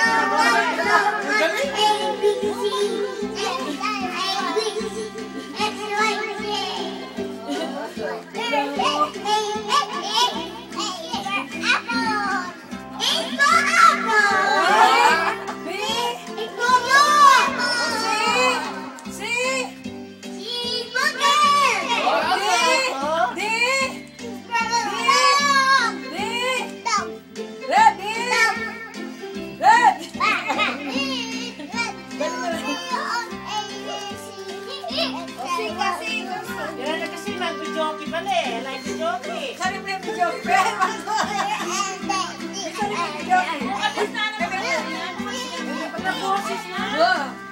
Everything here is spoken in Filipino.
Joki pala eh. Like si Joki. Sorry po yung Joki. Sorry po yung Joki. Alis na naman. Pagka-boses na.